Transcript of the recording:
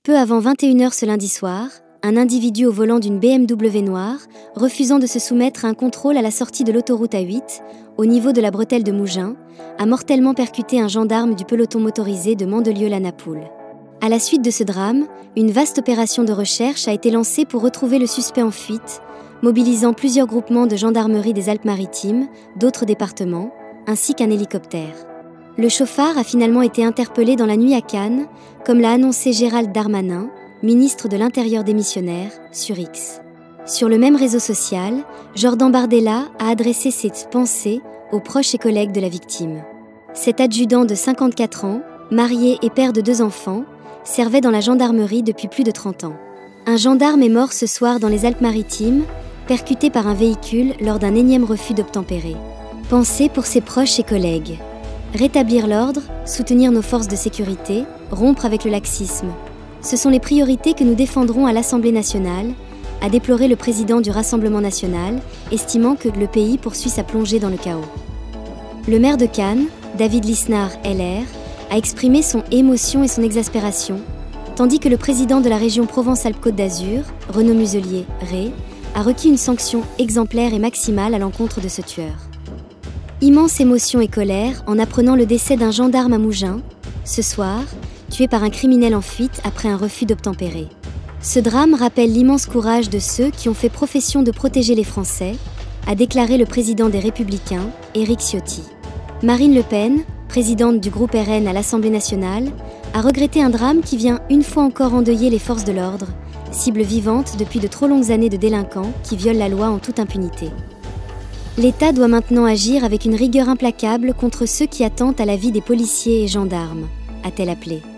Peu avant 21 h ce lundi soir, un individu au volant d'une BMW noire, refusant de se soumettre à un contrôle à la sortie de l'autoroute A8, au niveau de la bretelle de Mougins, a mortellement percuté un gendarme du peloton motorisé de Mandelieu-la-Napoule. À la suite de ce drame, une vaste opération de recherche a été lancée pour retrouver le suspect en fuite, mobilisant plusieurs groupements de gendarmerie des Alpes-Maritimes, d'autres départements, ainsi qu'un hélicoptère. Le chauffard a finalement été interpellé dans la nuit à Cannes, comme l'a annoncé Gérald Darmanin, ministre de l'Intérieur démissionnaire, sur X. Sur le même réseau social, Jordan Bardella a adressé ses pensées aux proches et collègues de la victime. Cet adjudant de 54 ans, marié et père de 2 enfants, servait dans la gendarmerie depuis plus de 30 ans. Un gendarme est mort ce soir dans les Alpes-Maritimes, percuté par un véhicule lors d'un énième refus d'obtempérer. Pensez pour ses proches et collègues. Rétablir l'ordre, soutenir nos forces de sécurité, rompre avec le laxisme. Ce sont les priorités que nous défendrons à l'Assemblée nationale, a déploré le président du Rassemblement national, estimant que le pays poursuit sa plongée dans le chaos. Le maire de Cannes, David Lisnard, LR, a exprimé son émotion et son exaspération, tandis que le président de la région Provence-Alpes-Côte d'Azur, Renaud Muselier, RE, a requis une sanction exemplaire et maximale à l'encontre de ce tueur. Immense émotion et colère en apprenant le décès d'un gendarme à Mougins, ce soir, tué par un criminel en fuite après un refus d'obtempérer. Ce drame rappelle l'immense courage de ceux qui ont fait profession de protéger les Français, a déclaré le président des Républicains, Éric Ciotti. Marine Le Pen, présidente du groupe RN à l'Assemblée nationale, a regretté un drame qui vient une fois encore endeuiller les forces de l'ordre, cible vivante depuis de trop longues années de délinquants qui violent la loi en toute impunité. L'État doit maintenant agir avec une rigueur implacable contre ceux qui attentent à la vie des policiers et gendarmes, a-t-elle appelé.